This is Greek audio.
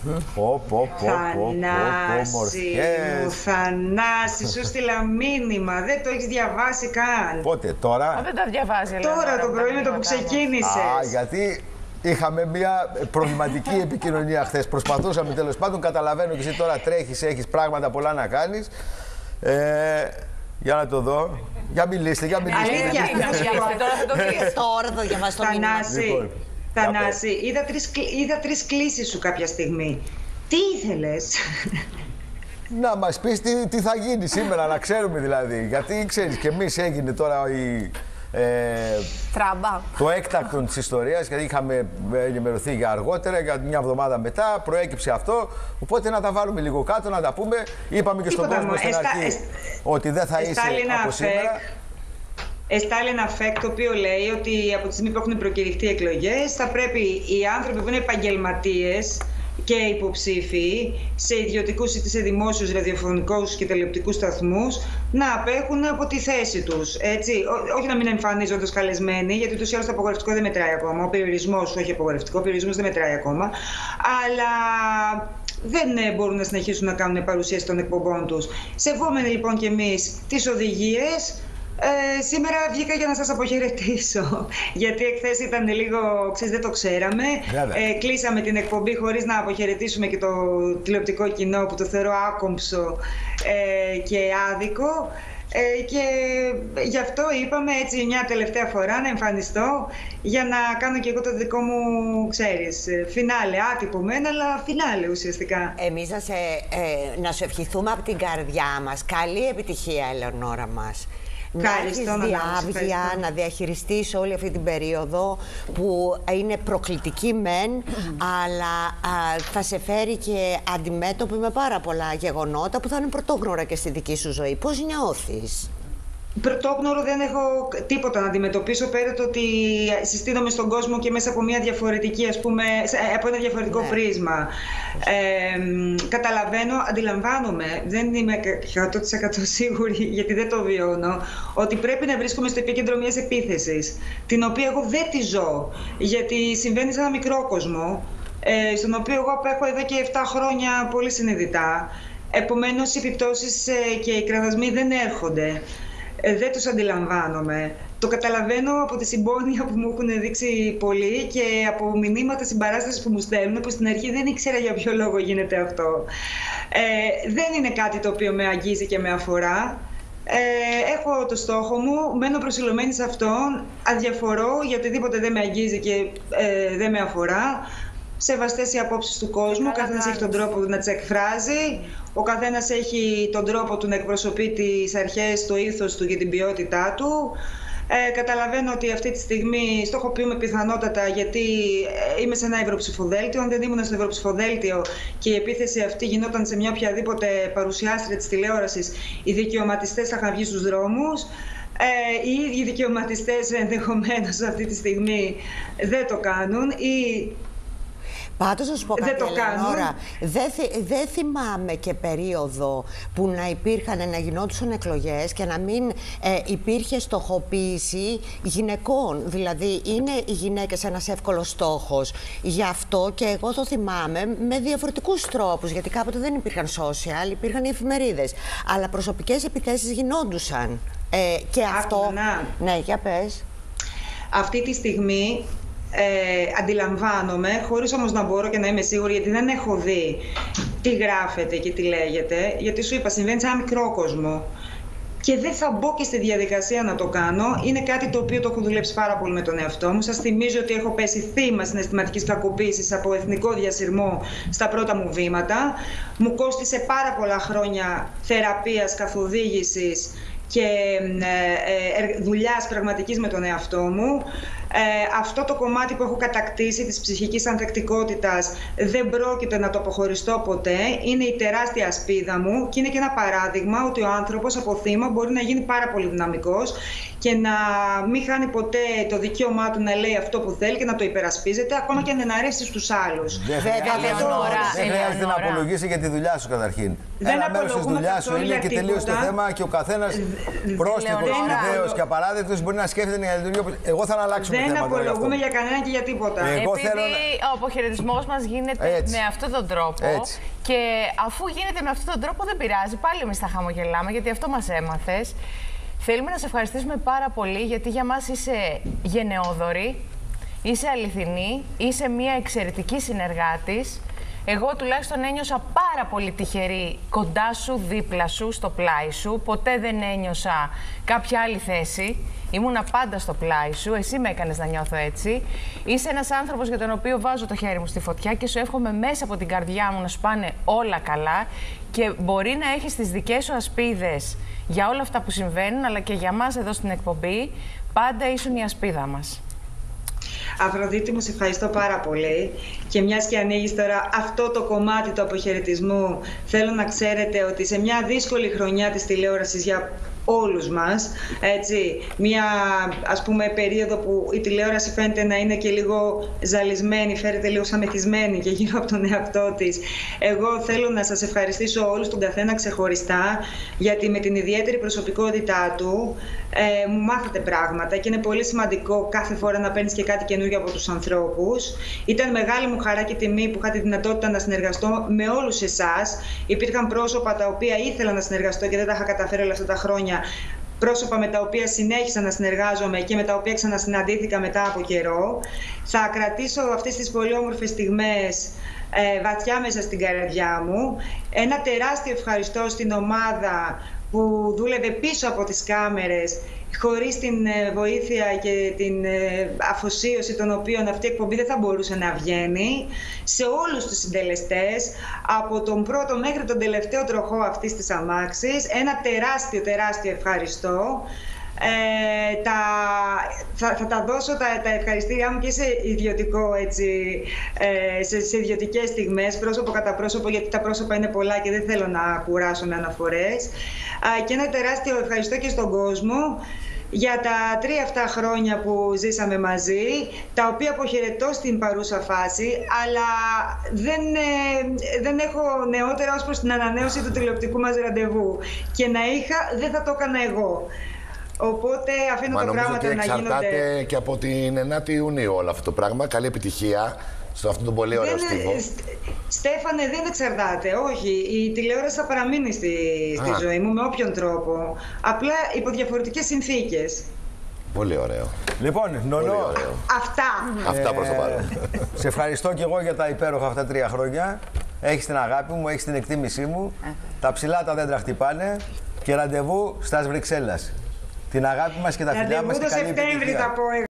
Θανάση, σου στείλα μήνυμα, δεν το έχεις διαβάσει καν. Πότε, τώρα? Δεν τα διαβάζει, τώρα το πρωί με το που ξεκίνησες. Γιατί είχαμε μια προβληματική επικοινωνία χθες. Προσπαθούσαμε τέλος πάντων, καταλαβαίνω και εσύ τώρα τρέχεις, έχεις πράγματα πολλά να κάνεις. Για να το δω. Για μιλήστε, για μιλήστε. Τώρα θα διαβάσει το μήνυμα. Θανάση, είδα τρεις κλήσεις σου κάποια στιγμή. Τι ήθελες? Να μας πεις τι θα γίνει σήμερα, να ξέρουμε δηλαδή. Γιατί ξέρεις και εμείς έγινε τώρα το έκτακτο της ιστορίας, γιατί είχαμε ενημερωθεί για αργότερα, για μια εβδομάδα μετά, προέκυψε αυτό. Οπότε να τα βάλουμε λίγο κάτω, να τα πούμε. Είπαμε και στον κόσμο στην αρχή ότι δεν θα είσαι από σήμερα. Εστάλει ένα φεκ το οποίο λέει ότι από τη στιγμή που έχουν προκηρυχτεί εκλογές θα πρέπει οι άνθρωποι που είναι επαγγελματίες και υποψήφοι σε ιδιωτικούς ή σε δημόσιους ραδιοφωνικούς και τηλεοπτικούς σταθμούς να απέχουν από τη θέση τους. Έτσι. Όχι να μην εμφανίζονται ως καλεσμένοι, γιατί ούτως ή άλλως το απογορευτικό δεν μετράει ακόμα. Ο περιορισμός, όχι απογορευτικό, ο περιορισμός δεν μετράει ακόμα. Αλλά δεν μπορούν να συνεχίσουν να κάνουν παρουσίαση των εκπομπών τους. Σεβόμενοι λοιπόν κι εμείς τις οδηγίες, σήμερα βγήκα για να σας αποχαιρετήσω, γιατί εχθές ήταν λίγο, ξέρεις, δεν το ξέραμε. Κλείσαμε την εκπομπή χωρίς να αποχαιρετήσουμε και το τηλεοπτικό κοινό που το θεωρώ άκομψο και άδικο. Και γι' αυτό είπαμε έτσι μια τελευταία φορά να εμφανιστώ για να κάνω και εγώ το δικό μου, ξέρεις, φινάλε, άτυπο μένα, αλλά φινάλε ουσιαστικά. Εμείς να σου ευχηθούμε από την καρδιά μας. Καλή επιτυχία, Ελεονόρα μας. Να έχεις διάβγεια, να διαχειριστείς όλη αυτή την περίοδο που είναι προκλητική μεν, αλλά θα σε φέρει και αντιμέτωπη με πάρα πολλά γεγονότα που θα είναι πρωτόγνωρα και στη δική σου ζωή. Πώς νιώθεις? Πρωτόγνωρο δεν έχω τίποτα να αντιμετωπίσω πέρα το ότι συστήνομαι στον κόσμο και μέσα από μια διαφορετική, ας πούμε, από ένα διαφορετικό πρίσμα. Καταλαβαίνω, αντιλαμβάνομαι, δεν είμαι 100% σίγουρη γιατί δεν το βιώνω, ότι πρέπει να βρίσκομαι στο επίκεντρο μιας επίθεσης, την οποία εγώ δεν τη ζω, γιατί συμβαίνει σε ένα μικρό κόσμο, στον οποίο εγώ απέχω εδώ και 7 χρόνια πολύ συνειδητά. Επομένως, οι επιπτώσεις και οι κραδασμοί δεν έρχονται. Δεν τους αντιλαμβάνομαι. Το καταλαβαίνω από τη συμπόνια που μου έχουν δείξει πολλοί και από μηνύματα συμπαράστασης που μου στέλνουν, που στην αρχή δεν ήξερα για ποιο λόγο γίνεται αυτό. Δεν είναι κάτι το οποίο με αγγίζει και με αφορά. Έχω το στόχο μου, μένω προσιλωμένη σε αυτόν, αδιαφορώ για οτιδήποτε δεν με αγγίζει και δεν με αφορά. Σεβαστές οι απόψεις του κόσμου, ο καθένας έχει τον τρόπο να τις εκφράζει, ο καθένας έχει τον τρόπο του να εκπροσωπεί τις αρχές, το ήθος του και την ποιότητά του. Καταλαβαίνω ότι αυτή τη στιγμή στοχοποιούμε πιθανότατα, γιατί είμαι σε ένα ευρωψηφοδέλτιο. Αν δεν ήμουν στο ευρωψηφοδέλτιο και η επίθεση αυτή γινόταν σε μια οποιαδήποτε παρουσιάστρια της τηλεόρασης, οι δικαιωματιστές θα είχαν βγει στους δρόμους. Οι ίδιοι δικαιωματιστές ενδεχομένως αυτή τη στιγμή δεν το κάνουν ή Πάντως να σου πω κάτι, Ελεονόρα, δεν θυμάμαι και περίοδο που να υπήρχαν, να γινόντουσαν εκλογές και να μην υπήρχε στοχοποίηση γυναικών. Δηλαδή είναι οι γυναίκες ένας εύκολος στόχος. Γι' αυτό και εγώ το θυμάμαι με διαφορετικούς τρόπους, γιατί κάποτε δεν υπήρχαν social, υπήρχαν οι εφημερίδες. Αλλά προσωπικές επιθέσεις γινόντουσαν. Και αυτό... Ναι, για πες. Αυτή τη στιγμή αντιλαμβάνομαι, χωρίς όμως να μπορώ και να είμαι σίγουρη, γιατί δεν έχω δει τι γράφεται και τι λέγεται, γιατί σου είπα, συμβαίνει σε ένα μικρό κόσμο και δεν θα μπω και στη διαδικασία να το κάνω. Είναι κάτι το οποίο το έχω δουλέψει πάρα πολύ με τον εαυτό μου. Σας θυμίζω ότι έχω πέσει θύμα συναισθηματικής κακοποίησης από εθνικό διασυρμό στα πρώτα μου βήματα. Μου κόστισε πάρα πολλά χρόνια θεραπείας, καθοδήγησης και δουλειάς πραγματικής με τον εαυτό μου. Αυτό το κομμάτι που έχω κατακτήσει της ψυχικής ανθεκτικότητας δεν πρόκειται να το αποχωριστώ ποτέ. Είναι η τεράστια ασπίδα μου και είναι και ένα παράδειγμα ότι ο άνθρωπος από θύμα μπορεί να γίνει πάρα πολύ δυναμικός και να μην χάνει ποτέ το δικαίωμά του να λέει αυτό που θέλει και να το υπερασπίζεται, ακόμα και αν δεν αρέσει στους άλλους. Δεν χρειάζεται να απολογήσει για τη δουλειά σου καταρχήν. Ένα μέρος της δουλειάς σου είναι και τελείωσε το θέμα και ο καθένας πρόστιχος, ιδέος και απαράδεκτος μπορεί να σκέφτεται για τη δουλειά. Εγώ θα αλλάξω Δεν απολογούμε για κανέναν και για τίποτα. Επειδή ο αποχαιρετισμός μας γίνεται με αυτόν τον τρόπο και αφού γίνεται με αυτόν τον τρόπο δεν πειράζει, πάλι εμείς θα χαμογελάμε γιατί αυτό μας έμαθες. Θέλουμε να σε ευχαριστήσουμε πάρα πολύ γιατί για μας είσαι γενναιόδορη, είσαι αληθινή, είσαι μια εξαιρετική συνεργάτης. Εγώ τουλάχιστον ένιωσα πάρα πολύ τυχερή κοντά σου, δίπλα σου, στο πλάι σου. Ποτέ δεν ένιωσα κάποια άλλη θέση. Ήμουνα πάντα στο πλάι σου. Εσύ με έκανες να νιώθω έτσι. Είσαι ένας άνθρωπος για τον οποίο βάζω το χέρι μου στη φωτιά και σου εύχομαι μέσα από την καρδιά μου να σου πάνε όλα καλά. Και μπορεί να έχεις τις δικές σου ασπίδες για όλα αυτά που συμβαίνουν, αλλά και για μας εδώ στην εκπομπή, πάντα ήσουν η ασπίδα μας. Αφροδίτη μου, σε ευχαριστώ πάρα πολύ. Και μιας και ανοίγεις τώρα αυτό το κομμάτι του αποχαιρετισμού, θέλω να ξέρετε ότι σε μια δύσκολη χρονιά της τηλεόρασης για όλους μας, έτσι, μια ας πούμε περίοδο που η τηλεόραση φαίνεται να είναι και λίγο ζαλισμένη, φαίνεται λίγο σαν μεθυσμένη και γύρω από τον εαυτό της. Εγώ θέλω να σας ευχαριστήσω όλους τον καθένα ξεχωριστά, γιατί με την ιδιαίτερη προσωπικότητά του μου μάθατε πράγματα και είναι πολύ σημαντικό κάθε φορά να παίρνεις και κάτι καινούργιο από τους ανθρώπους. Ήταν μεγάλη μου χαρά και τιμή που είχα τη δυνατότητα να συνεργαστώ με όλους εσάς. Υπήρχαν πρόσωπα τα οποία ήθελα να συνεργαστώ και δεν τα είχα καταφέρει όλα αυτά τα χρόνια. Πρόσωπα με τα οποία συνέχισα να συνεργάζομαι και με τα οποία ξανασυναντήθηκα μετά από καιρό. Θα κρατήσω αυτές τις πολύ όμορφες στιγμές βαθιά μέσα στην καρδιά μου. Ένα τεράστιο ευχαριστώ στην ομάδα που δούλευε πίσω από τις κάμερες, χωρίς την βοήθεια και την αφοσίωση των οποίων αυτή η εκπομπή δεν θα μπορούσε να βγαίνει. Σε όλους τους συντελεστές, από τον πρώτο μέχρι τον τελευταίο τροχό αυτής της αμάξης, ένα τεράστιο ευχαριστώ. Θα τα δώσω τα ευχαριστήριά μου και σε ιδιωτικό, έτσι, σε ιδιωτικές στιγμές, πρόσωπο κατά πρόσωπο, γιατί τα πρόσωπα είναι πολλά και δεν θέλω να κουράσω με αναφορές. Και ένα τεράστιο ευχαριστώ και στον κόσμο για τα 3 αυτά χρόνια που ζήσαμε μαζί, τα οποία αποχαιρετώ στην παρούσα φάση, αλλά δεν έχω νεότερα ως προς την ανανέωση του τηλεοπτικού μας ραντεβού. Και να είχα, δεν θα το έκανα εγώ. Οπότε αφήνω τα πράγματα να γίνονται. Εξαρτάται και από την 9η Ιουνίου όλο αυτό το πράγμα. Καλή επιτυχία σε αυτόν τον πολύ ωραίο στίβο. Στέφανε, δεν εξαρτάται. Όχι. Η τηλεόραση θα παραμείνει στη ζωή μου με όποιον τρόπο. Απλά υπό διαφορετικές συνθήκες. Πολύ ωραίο. Λοιπόν, Νονό. Αυτά προς το παρόν. Σε ευχαριστώ και εγώ για τα υπέροχα αυτά 3 χρόνια. Έχεις την αγάπη μου, έχεις την εκτίμησή μου. Τα ψηλά τα δέντρα χτυπάνε. Και ραντεβού στα Βρυξέλλας. Την αγάπη μας και τα φιλιά μας και καλή επιτυχία.